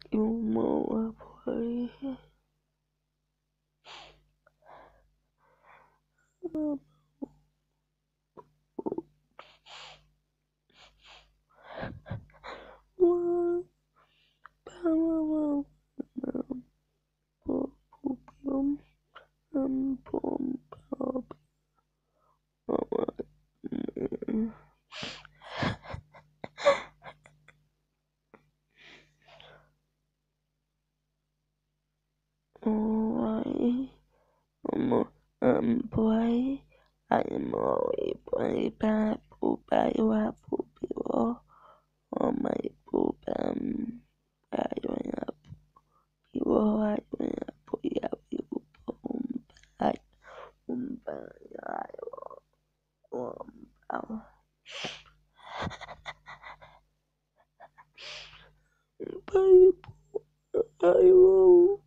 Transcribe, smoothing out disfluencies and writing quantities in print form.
Uma foi uma boy, I'm always boy, bad, poop, I want poop, oh my poop, I want you, I want poop, I I